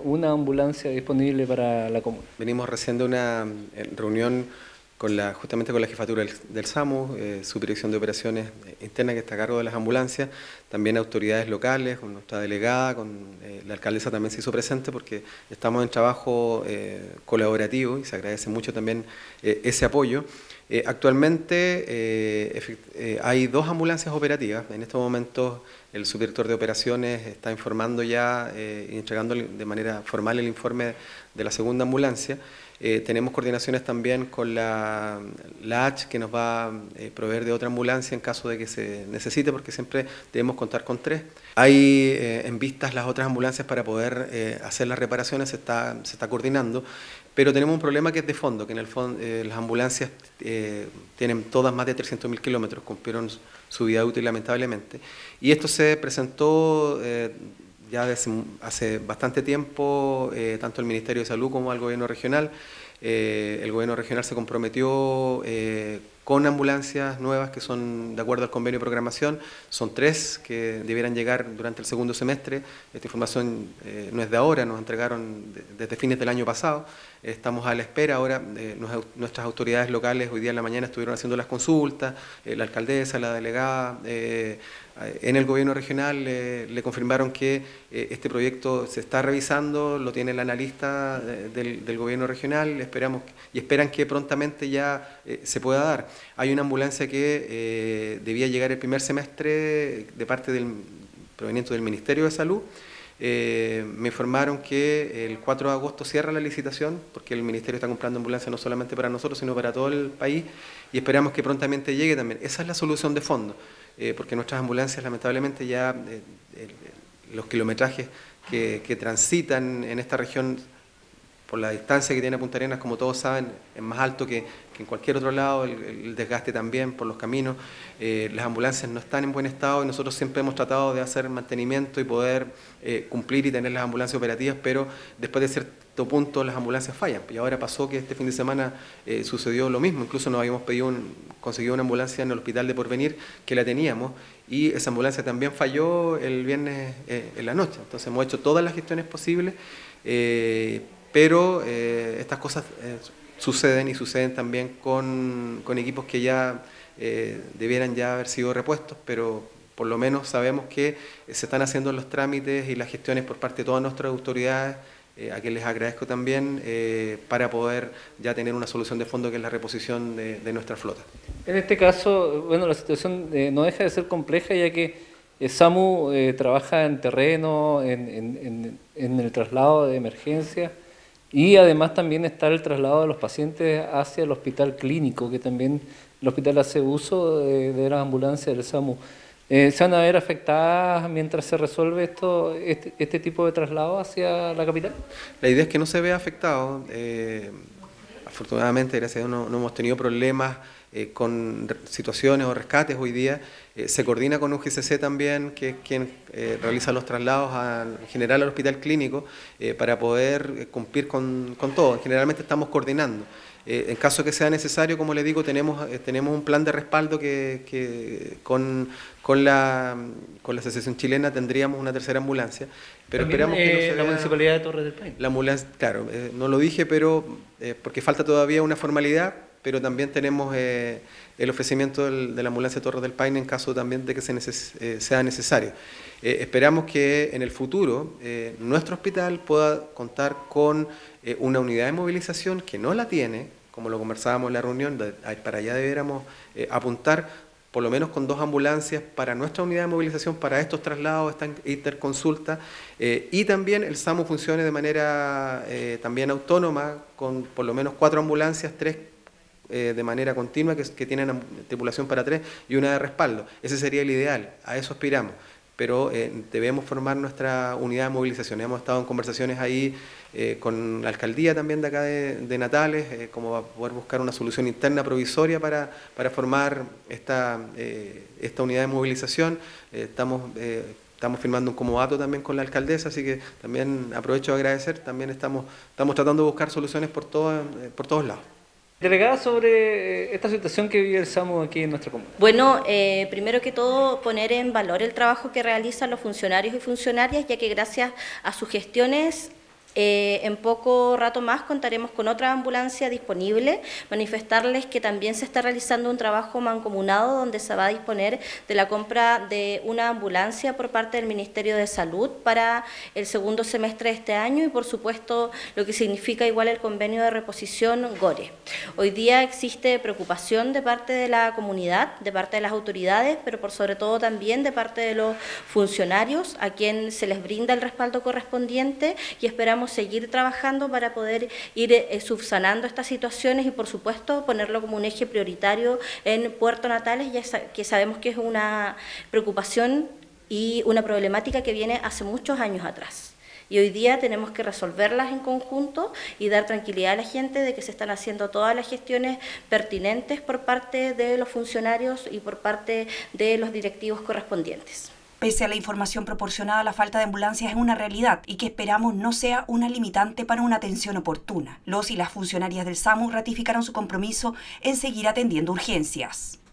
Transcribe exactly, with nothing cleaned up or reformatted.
una ambulancia disponible para la comuna. Venimos recién de una reunión con la, justamente con la jefatura del, del SAMU, eh, Subdirección de Operaciones Internas, que está a cargo de las ambulancias, también autoridades locales, con nuestra delegada, con eh, la alcaldesa también se hizo presente porque estamos en trabajo eh, colaborativo y se agradece mucho también eh, ese apoyo. Eh, actualmente eh, eh, hay dos ambulancias operativas. En estos momentos el subdirector de operaciones está informando ya eh, y entregando de manera formal el informe de la segunda ambulancia. Eh, tenemos coordinaciones también con la, la H que nos va a eh, proveer de otra ambulancia en caso de que se necesite, porque siempre debemos contar con tres. Hay eh, en vistas las otras ambulancias para poder eh, hacer las reparaciones, se está, se está coordinando, pero tenemos un problema que es de fondo, que en el fondo eh, las ambulancias eh, tienen todas más de trescientos mil kilómetros, cumplieron su vida útil lamentablemente, y esto se presentó eh, ya desde hace bastante tiempo, eh, tanto el Ministerio de Salud como al Gobierno Regional. Eh, el Gobierno Regional se comprometió eh, con ambulancias nuevas que son de acuerdo al convenio de programación, son tres que debieran llegar durante el segundo semestre. Esta información eh, no es de ahora, nos entregaron de, desde fines del año pasado, estamos a la espera ahora, eh, nuestras autoridades locales hoy día en la mañana estuvieron haciendo las consultas, eh, la alcaldesa, la delegada, eh, en el Gobierno Regional eh, le confirmaron que eh, este proyecto se está revisando, lo tiene el analista eh, del, del Gobierno Regional, esperamos y esperan que prontamente ya eh, se pueda dar. Hay una ambulancia que eh, debía llegar el primer semestre de parte del proveniente del Ministerio de Salud. Eh, me informaron que el cuatro de agosto cierra la licitación porque el Ministerio está comprando ambulancias no solamente para nosotros, sino para todo el país y esperamos que prontamente llegue también. Esa es la solución de fondo, eh, porque nuestras ambulancias lamentablemente ya eh, eh, los kilometrajes que, que transitan en esta región por la distancia que tiene Punta Arenas, como todos saben, es más alto que, que en cualquier otro lado, el, el desgaste también por los caminos, eh, las ambulancias no están en buen estado y nosotros siempre hemos tratado de hacer mantenimiento y poder eh, cumplir y tener las ambulancias operativas, pero después de cierto punto las ambulancias fallan. Y ahora pasó que este fin de semana eh, sucedió lo mismo, incluso nos habíamos pedido un, conseguido una ambulancia en el Hospital de Porvenir, que la teníamos, y esa ambulancia también falló el viernes eh, en la noche. Entonces hemos hecho todas las gestiones posibles, eh, pero eh, estas cosas eh, suceden y suceden también con, con equipos que ya eh, debieran ya haber sido repuestos, pero por lo menos sabemos que se están haciendo los trámites y las gestiones por parte de todas nuestras autoridades, eh, a quienes les agradezco también, eh, para poder ya tener una solución de fondo que es la reposición de, de nuestra flota. En este caso, bueno, la situación eh, no deja de ser compleja, ya que eh, SAMU eh, trabaja en terreno, en, en, en, en el traslado de emergencia. Y además también está el traslado de los pacientes hacia el hospital clínico, que también el hospital hace uso de, de las ambulancias del SAMU. Eh, ¿Se van a ver afectadas mientras se resuelve esto, este, este tipo de traslado hacia la capital? La idea es que no se vea afectado. Eh, afortunadamente, gracias a Dios, no, no hemos tenido problemas eh, con situaciones o rescates hoy día. Eh, se coordina con U G C C también, que es quien eh, realiza los traslados al, en general al hospital clínico, eh, para poder eh, cumplir con, con todo. Generalmente estamos coordinando. Eh, en caso que sea necesario, como le digo, tenemos, eh, tenemos un plan de respaldo que, que con, con, la, con la Asociación Chilena tendríamos una tercera ambulancia. Pero también, esperamos que no eh, se la vea, Municipalidad de Torres del Paine. La ambulancia, claro, eh, no lo dije, pero eh, porque falta todavía una formalidad, pero también tenemos eh, el ofrecimiento del, de la ambulancia Torres del Paine en caso también de que se neces eh, sea necesario. Eh, esperamos que en el futuro eh, nuestro hospital pueda contar con eh, una unidad de movilización que no la tiene, como lo conversábamos en la reunión, de, para allá debiéramos eh, apuntar por lo menos con dos ambulancias para nuestra unidad de movilización, para estos traslados, esta interconsulta, eh, y también el SAMU funcione de manera eh, también autónoma, con por lo menos cuatro ambulancias, tres eh, de manera continua, que, que tienen tripulación para tres y una de respaldo. Ese sería el ideal, a eso aspiramos. Pero eh, debemos formar nuestra unidad de movilización. Hemos estado en conversaciones ahí eh, con la alcaldía también de acá de, de Natales, eh, como va a poder buscar una solución interna provisoria para, para formar esta, eh, esta unidad de movilización. Eh, estamos, eh, estamos firmando un comodato también con la alcaldesa, así que también aprovecho de agradecer. También estamos, estamos tratando de buscar soluciones por, todo, eh, por todos lados. Delegada, sobre esta situación que vive el SAMU aquí en nuestra comuna. Bueno, eh, primero que todo poner en valor el trabajo que realizan los funcionarios y funcionarias, ya que gracias a sus gestiones Eh, en poco rato más contaremos con otra ambulancia disponible, manifestarles que también se está realizando un trabajo mancomunado donde se va a disponer de la compra de una ambulancia por parte del Ministerio de Salud para el segundo semestre de este año y por supuesto lo que significa igual el convenio de reposición GORE. Hoy día existe preocupación de parte de la comunidad, de parte de las autoridades, pero por sobre todo también de parte de los funcionarios a quien se les brinda el respaldo correspondiente y esperamos seguir trabajando para poder ir eh, subsanando estas situaciones y por supuesto ponerlo como un eje prioritario en Puerto Natales, ya que sabemos que es una preocupación y una problemática que viene hace muchos años atrás. Y hoy día tenemos que resolverlas en conjunto y dar tranquilidad a la gente de que se están haciendo todas las gestiones pertinentes por parte de los funcionarios y por parte de los directivos correspondientes. Pese a la información proporcionada, la falta de ambulancias es una realidad y que esperamos no sea una limitante para una atención oportuna. Los y las funcionarias del SAMU ratificaron su compromiso en seguir atendiendo urgencias.